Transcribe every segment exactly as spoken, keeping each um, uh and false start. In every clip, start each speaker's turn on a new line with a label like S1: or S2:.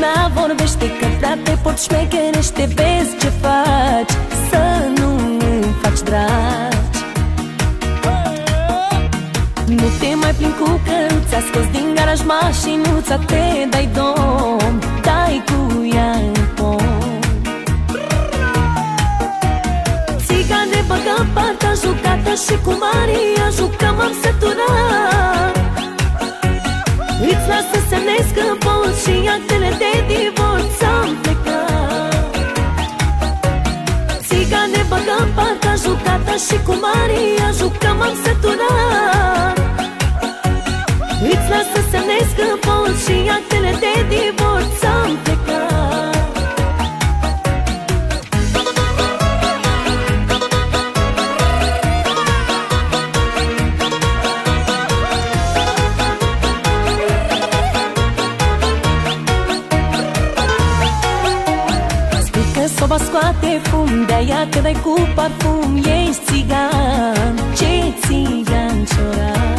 S1: lumea vorbește că prea te pot șmecherește. Vezi ce faci, să nu îmi faci dragi. Nu te mai plimbi cu căruța, scoți din garaj mașinuța, te dai dom, dai cu ea în pom. Țiga ne băgă partea jucată și cu Maria jucăm, am săturat. Îți las să semnezi că poți și actele de divorț, am plecat. Țiga ne băgă partea jucată și cu Maria jucăm, am săturat. Îți las să semnezi că poți și actele de divorț, am plecat. Spui că soba scoate fum, de-aia te dai cu parfum. Ești țigan, ce țigan cioran.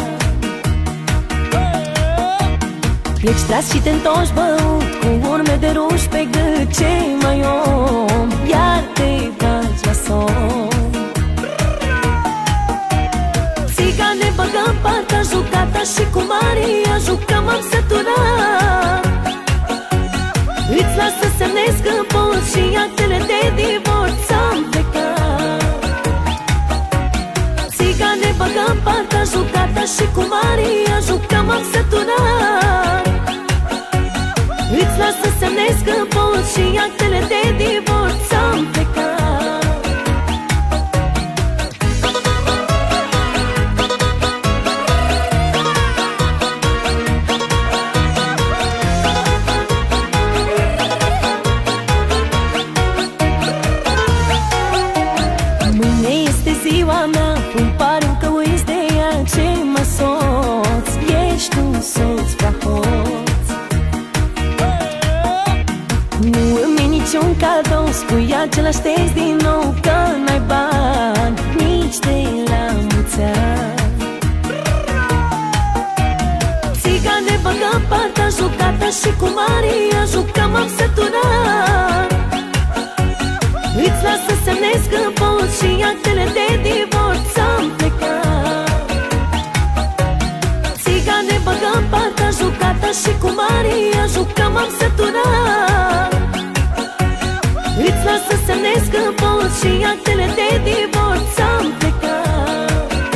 S1: Pleci tras și te întorci băut, cu urme de ruș pe gât. Ce mai om, iar te bagi la somn. Țiga ne băgăm partea jucată și cu Maria jucăm, am săturat. Îți las să semnezi că poți și actele de divorț, am plecat. Țiga ne băgăm partea jucată și cu Maria jucăm, am săturat. Îți las să semnezi că poți și actele de divorț, am plecat. Mâine este ziua mea, îmi pare că uiți de ea. Ce mă soț, ești un soț prea hoț. Nu îmi e niciun cadou, spui același text din nou, că n-ai bani nici de la mulți ani. Țiga ne băgăm partea jucată și cu Maria jucăm, am săturat. Îți las să semnezi că poți și actele de divorț, am plecat. Țiga ne băgăm partea jucată și cu Maria jucăm, am săturat. Îți las să semnezi că poți și actele de divorț, am plecat.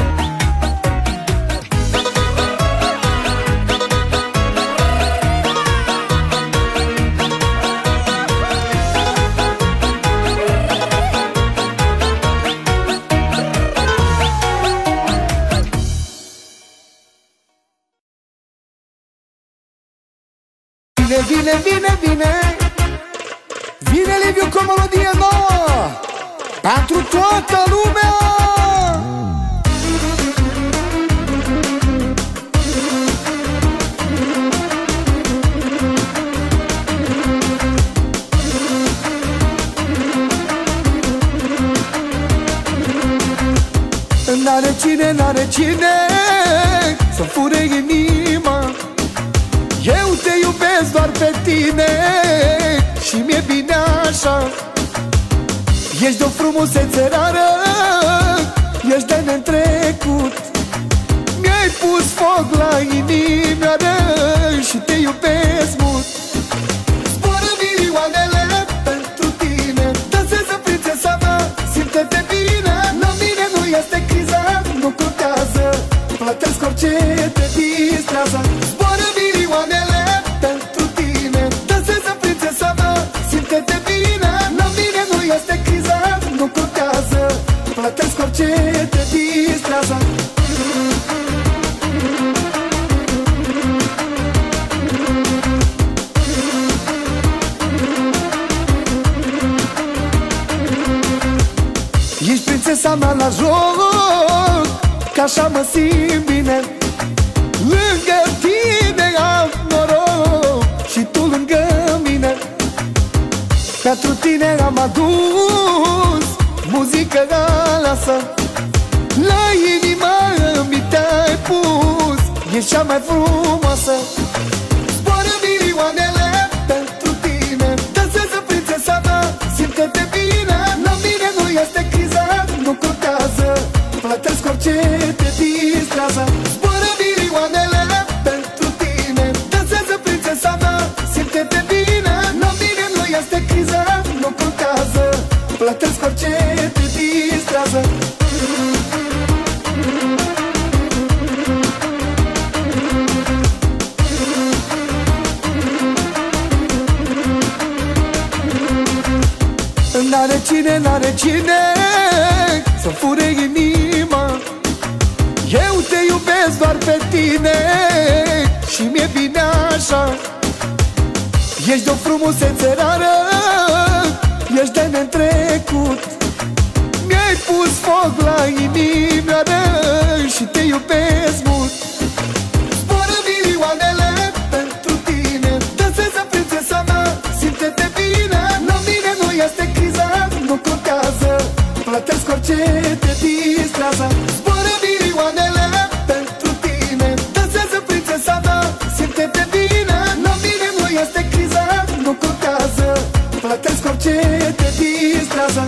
S2: Vine, vine, vine, vine Vine Liviu cu o melodie nouă pentru toată lumea. N-are cine, n-are cine să fure inima. Eu te iubesc doar pe tine și mi-e bine așa. Ești de o frumusețe rară, ești de neîntrecut. Mi-ai pus foc la inimioară și te iubesc mult. Zboară milioanele pentru tine, dansează prințesa mea, simte-te bine. La mine nu este criza, nu contează, plătesc orice te distrează. Zboară milioanele pentru tine, dansează prințesa mea, simte-te bine. La mine nu este criza, nu contează, plătesc orice te distrează. Ești prințesa mea la joc, că așa mă simt bine. Lângă tine am noroc și tu lângă mine. Pentru tine am adus muzică aleasă, la inima mi te-ai pus, ești cea mai frumoasă. Zboară milioanele pentru tine, este criza, nu contează, plătesc orice te distrează. N-are cine, n-are cine să-mi fure inima. Eu te iubesc doar pe tine și mi-e bine așa. Ești de o frumusețe rară, ești de neîntrecut. Mi-ai pus foc la inimioară și te iubesc mult. Zboară milioanele pentru tine, dansează prințesa mea, simte-te bine. La mine nu este criza, nu contează, plătesc orice te distrează. Zboară milioanele pentru tine, dansează prințesa mea, simte-te bine. La mine nu este criza, nu contează, plătesc orice te distrează.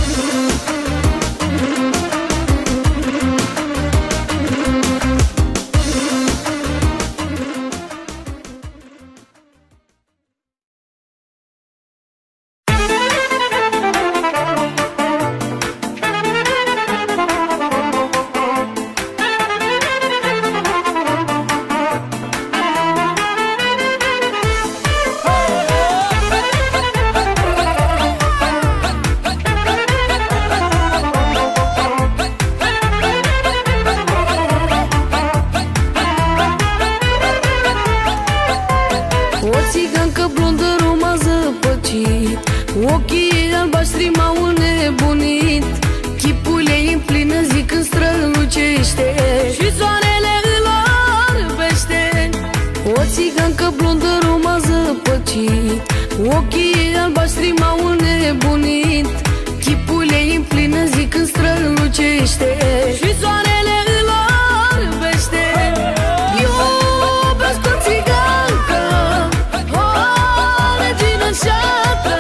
S1: Ochii albaștri m-au înnebunit, chipul ei în plină zi când strălucește și soarele îl orbește. O țigancă blondă Roma zăpăcit, ochii albaștri m-au înnebunit, chipul ei în plină zi când strălucește și soarele îl orbește. Iubesc o țigancă, o regină șatră,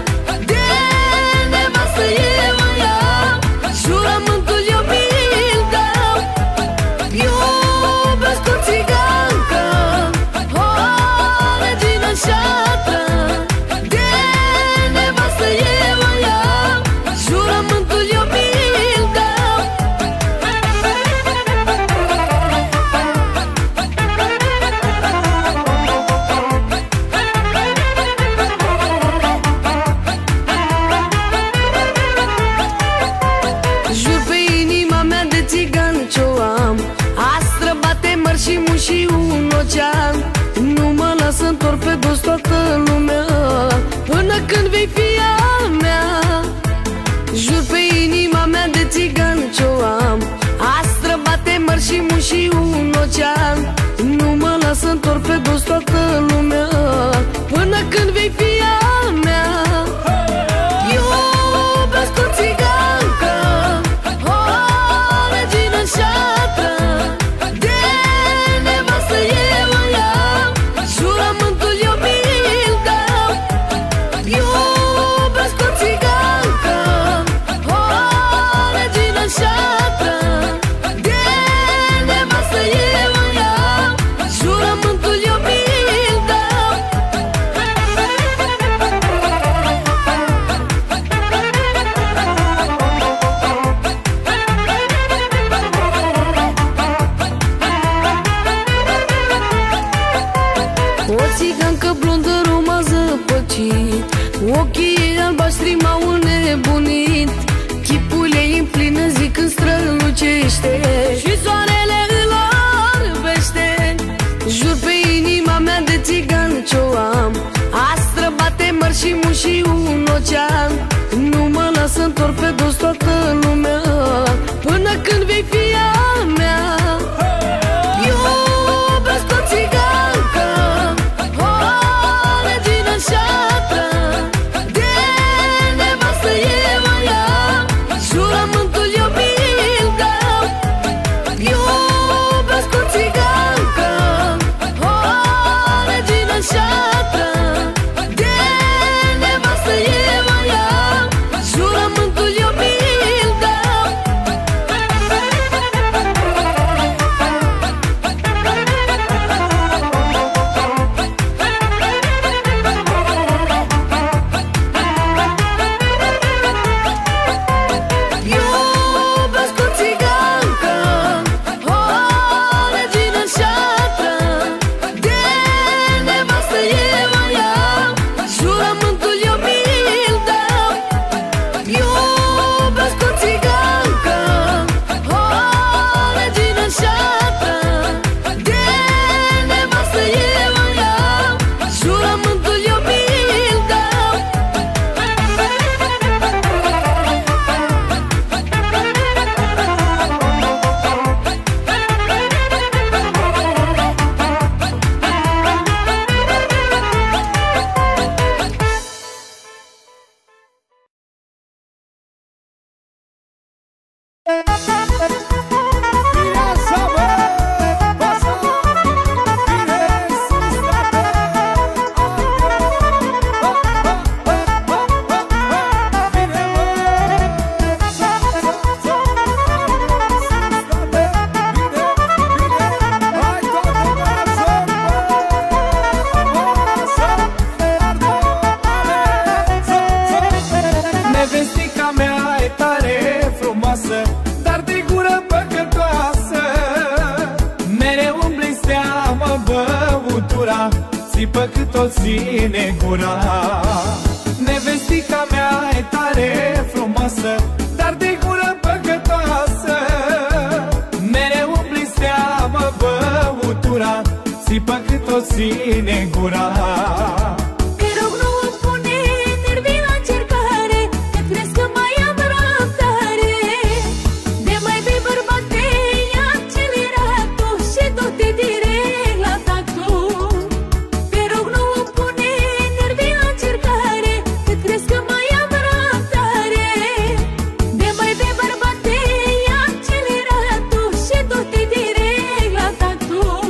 S1: și muși un ocean, nu mă las întorc pe dos toată lumea, până când vei fi a mea. Jur pe inima mea de țigan ce-o am, astră bate mări și muși un ocean, nu mă las întorc pe dos toată lumea, până când vei fi a mea. Iubesc o țigancă, o regină șatră, ochii ei albaștri m-au înnebunit, chipul ei în plină zi când strălucește și soarele îl orbește. Jur pe inima mea de țigan ce-o am, astră bate mări și muși un ocean, nu mă las întorc pe dos toată lumea, până când vei fi a mea. Iubesc o țigancă, o regină șatră,
S3: tot ține gura. Nevestica mea e tare frumoasă, dar de gură păcătoasă. Mereu îmi blisteamă băutura, țipă cât tot ține gura.
S1: Te rog, nu îmi pune nervii la încercare, că crezi că mai am răbdare. De mai bei, bărbate, ia acceleratul și du-te direct la tactul. Te rog, nu îmi pune nervii la încercare, că crezi că mai am răbdare. De mai bei, bărbate, ia acceleratul și du-te direct la tactul.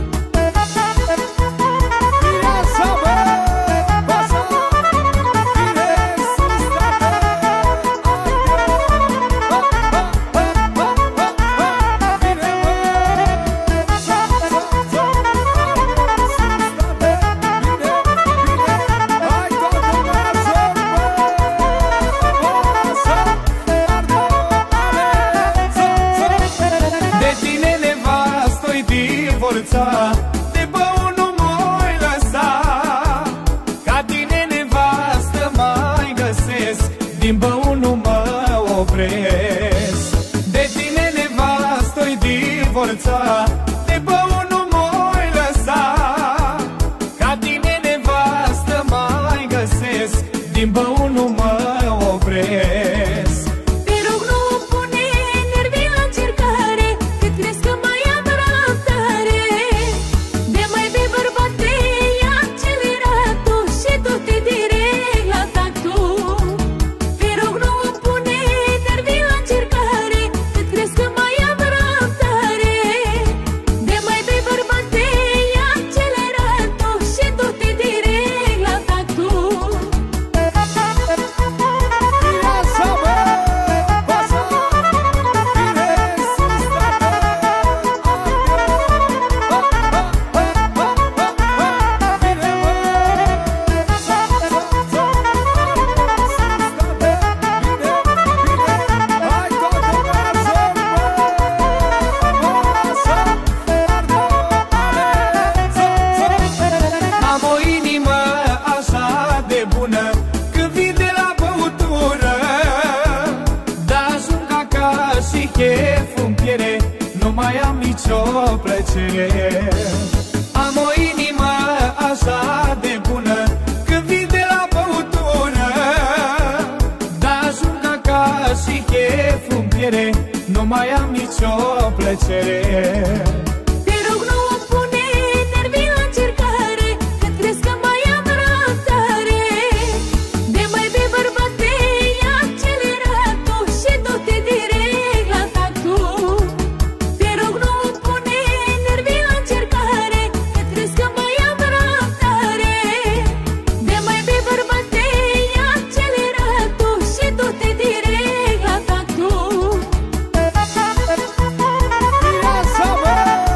S3: De băut nu m-oi lăsa, ca tine nevastă mai găsesc, din băut nu mă opresc. De tine nevastă-i divorța, de băut nu m-oi lăsa, ca tine nevastă mai găsesc, din băut nu mă opresc.
S1: Te rog, nu îmi pune nervii la încercare, că crezi că mai am răbdare. De mai bei, bărbate, ia acceleratul și du-te direct la tactul. Te rog, nu îmi pune nervii la încercare, că crezi că mai am răbdare. De mai bei, bărbate, ia acceleratul și du-te direct la tactul.
S3: Am o inimă așa de bună, când vin de la băutură, dar ajung acasă și cheful-mi piere, nu mai am nicio plăcere. Am o inimă așa de bună, când vin de la băutură, dar ajung acasă și cheful-mi piere, nu mai am nicio plăcere.
S1: Te rog, nu îmi pune nervii la încercare, că crezi că mai am răbdare. De mai bei, bărbate, ia acceleratul și du-te direct la tactul. Te rog, nu îmi pune nervii la încercare, că crezi că mai am răbdare. De mai bei, bărbate, ia acceleratul și du-te direct la tactul.
S3: Ia să văd!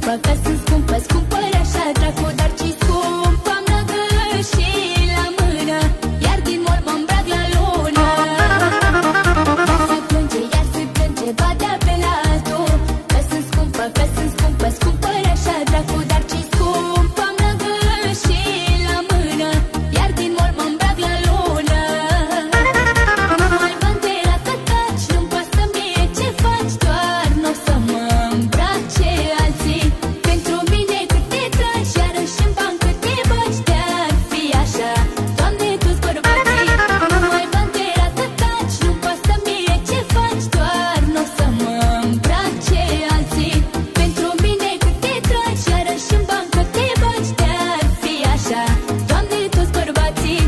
S1: scumpă, că sunt scumpă, scumpă așa dracu, dar ce scump am la gât și la mână, iar din mor mă îmbrac la lună. Iar se plânge, iar se plânge, va dea pe la altul, că sunt scumpă, că sunt scumpă, scumpă așa dracu, dar ce scump am la gât și la mână, iar din mor mă îmbrac la lună. Mai bandera că taci, nu-mi pasă mie ce faci, doar n-o să mă îmbrace alții. Pentru mine cât te tragi, iarăși în bani cât te bagi, de-ar fi așa, Doamne, tu-ți bărbații. Mai bandera că taci, nu-mi pasă mie ce faci, doar n-o să mă îmbrace alții. Pentru mine cât te tragi, iarăși în bani cât te bagi, de-ar fi așa, Doamne, tu-ți bărbații.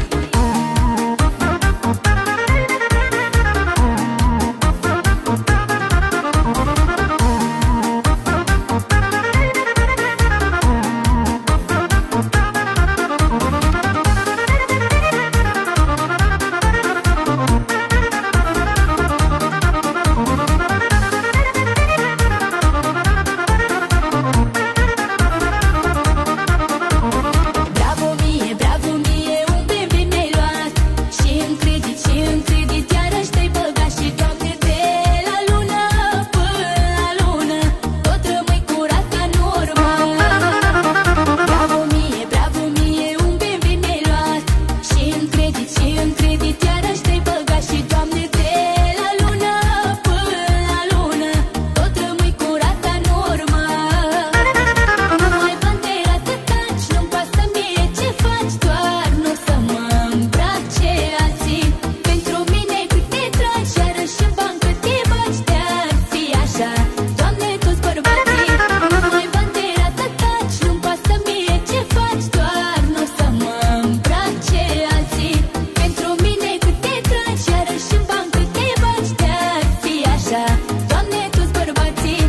S1: Bravo mie, bravo mie, un bebe mi-ai luat și în credit, și în credit iarăși te-ai băgat și Doamne, de la lună până la lună tot rămâi curat ca în urmă. Bravo mie, bravo mie, un bebe mi-ai luat și în credit, și în credit iarăși te-ai băgat și Doamne, de la lună până la lună tot rămâi curat ca în urmă. Mai bandera te taci, nu-mi pasă mie ce faci, doar n-o să mă îmbrace alții. Pentru mine cât te tragi, iarăși în bani cât te bagi, de-ar fi așa, Doamne, tu-ți bărbații. Mai bandera te taci, nu-mi pasă mie ce faci, doar n-o să mă îmbrace alții. Pentru mine cât te tragi, iarăși în bani cât te bagi, de-ar fi așa, Doamne, tu-ți bărbații.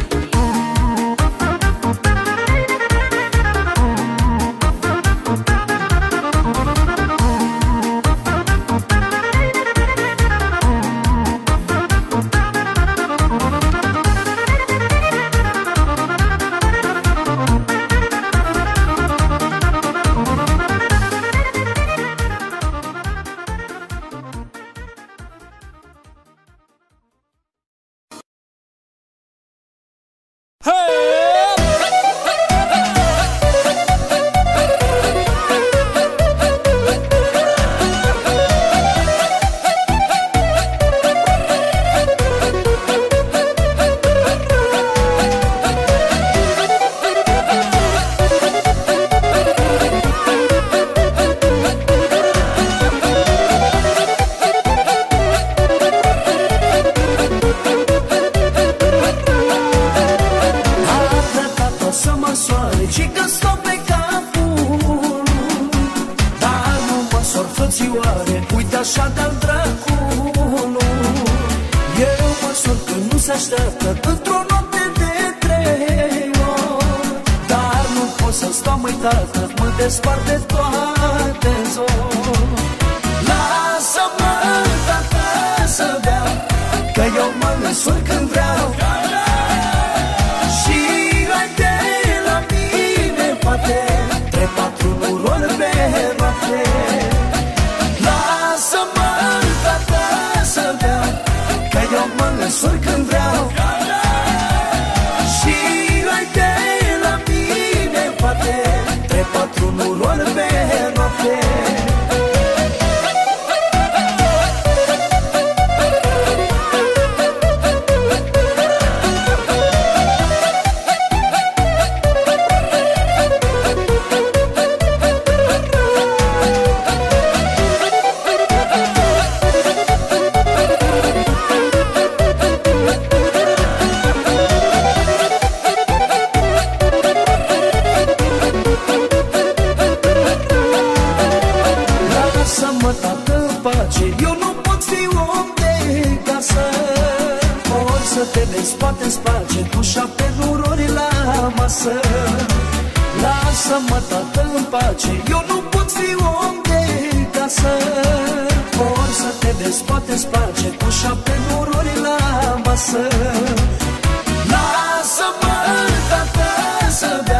S2: Arată tata să măsoare și că stau pe capul, dar nu măsor frățioare, uite așa de-al dracului. Eu măsor că nu se așteaptă într-o noapte de trei ori, dar nu pot să stau, măi tată, mă despart de toate zori. Lasă-mă, tată, să beau, că eu mă măsor când vreau. Și ai de la mine, poate, trei, patru urori pe noapte. Lasă-mă, tată, să beau, că eu mă măsor când vreau. Și ai de la mine, poate, trei, patru urori pe noapte. Lasă-mă, tată, în pace, eu nu pot fi om de casă. Ori să te vezi, poate sparge cu șapte nurori la masă. Lasă-mă, tată, în pace, eu nu pot fi om de casă. Ori să te vezi, poate sparge cu șapte nurori la masă. Lasă-mă, tată, să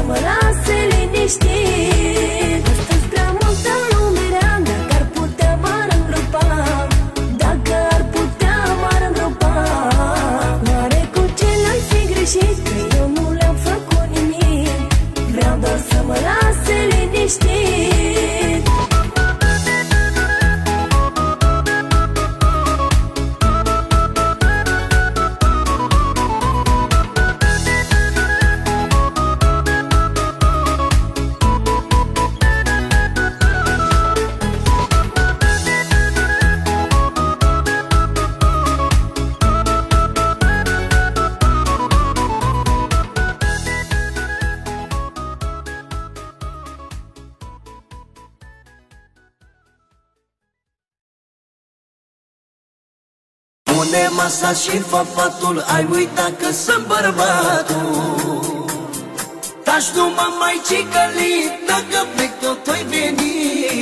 S1: mă lase liniștit. Astăzi prea multă lume rea, dacă ar putea m-ar îngropa, dacă ar putea m-ar îngropa. N-are cu ce l-ai fi greșit, că eu nu le-am făcut nimic. Vreau doar să mă lase liniștit.
S4: Pune masa și fă patul, ai uitat că sunt bărbatul. Taci numai mai cicălit, dacă plec tot oi veni.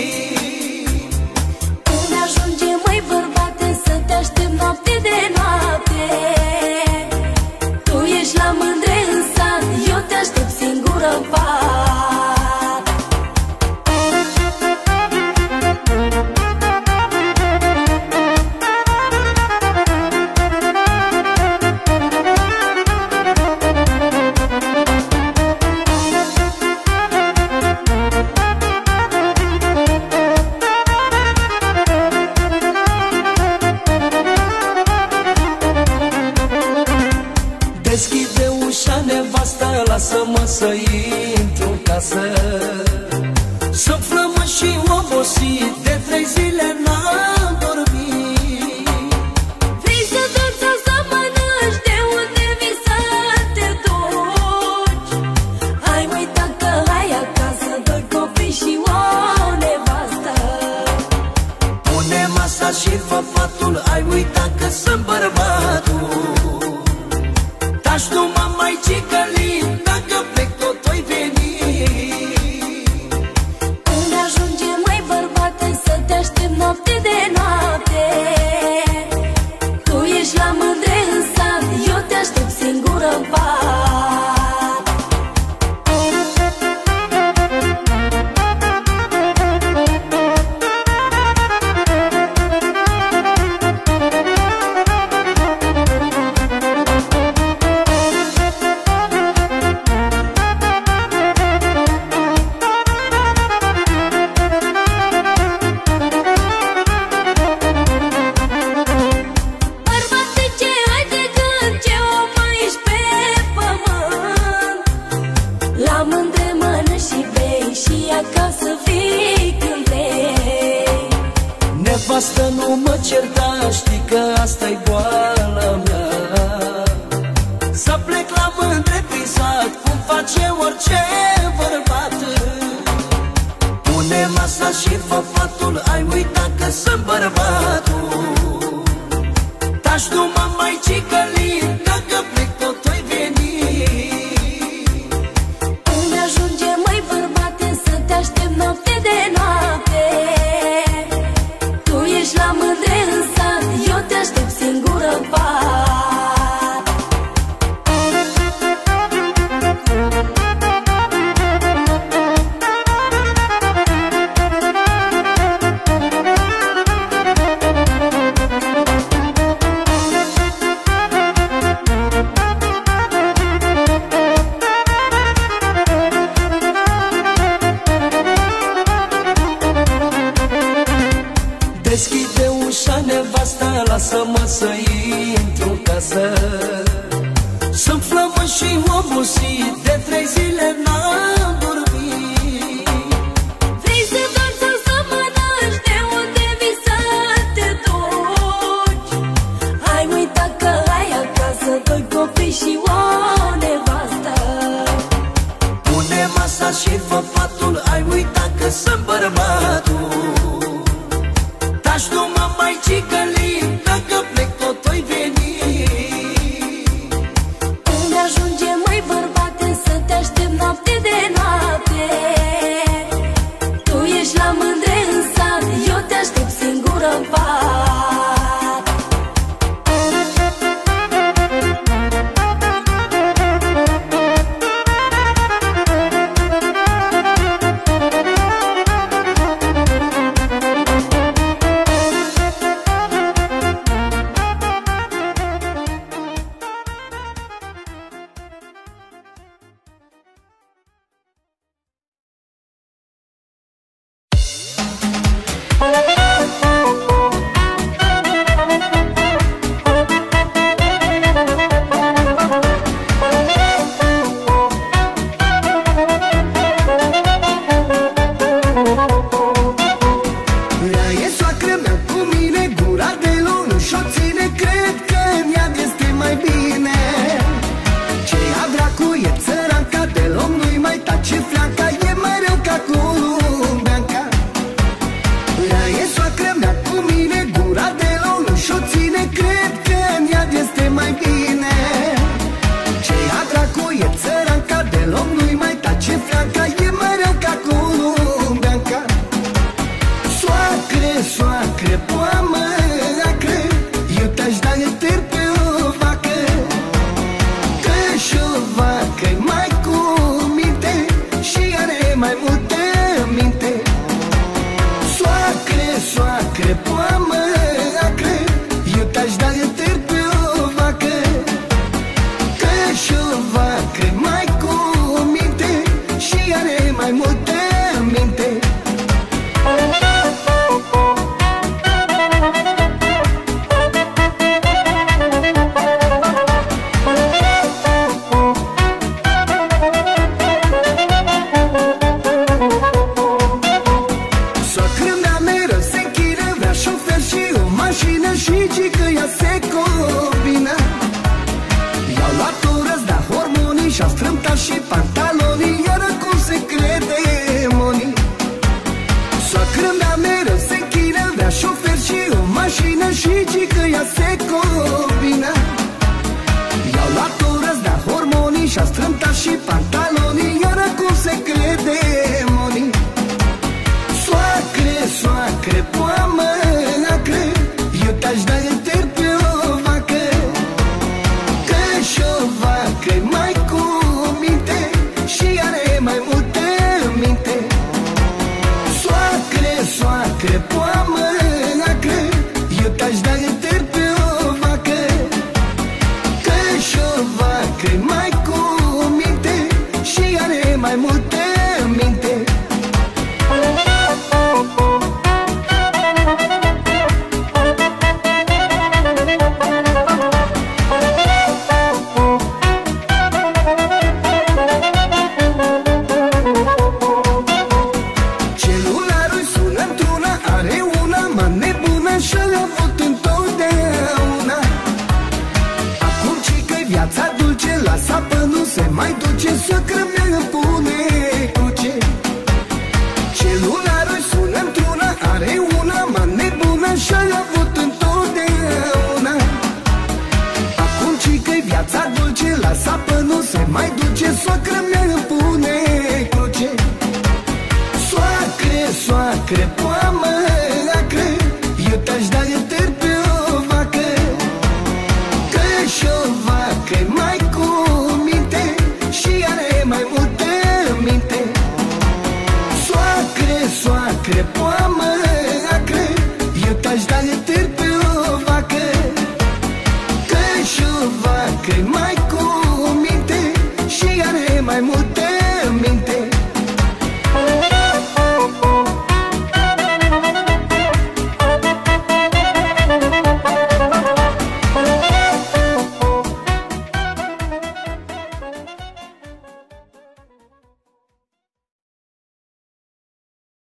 S1: Unde ajunge, măi bărbate, să te aștept noapte de noapte? Tu ești la mândre în sat, eu te aștept singură în pat.
S4: Deschide ușa, nevastă, lasă-mă să intru în casă. Sunt flământ și obosit, de trei zile n-am dormit.
S1: Vrei să dormi sau să mănânci, de unde vii să te duci? Ai uitat că ai acasă doi copii și o nevastă.
S4: Pune masa și fă patul, ai uitat că sunt bărbatul. Taci numai mai cicălit, dacă plec tot oi veni.
S1: Unde ajunge, măi bărbate, să te aștept noapte de noapte? Tu ești la mândre în sat, eu te aștept singură în pat.
S4: Nevastă, nu mă certa, știi că asta-i boala mea. Să plec la mândre prin sat, cum face orice bărbat. Pune masa și fă patul, ai uitat că sunt bărbatul. Taci numai mai cicălit, dacă plec tot oi veni.
S1: Unde ajunge, măi bărbate, să te aștept noapte de noapte? Tu ești la mândre în sat, eu te aștept singură în pat.
S4: Deschide ușa, nevastă, lasă-mă să intru în casă. Sunt flământ și obosit, de trei zile n-am dormit.
S1: Vrei să dormi sau să mănânci, de unde vii să te duci? Ai uitat că ai acasă doi copii și o nevastă.
S4: Pune masa și fă patul, ai uitat că sunt bărbatul. Taci numai mai cicălit, dacă plec tot oi veni.
S1: Unde ajunge, măi bărbate, să te aștept noapte de noapte? Tu ești la mândre în sat, eu te aștept singură în pat.
S2: minte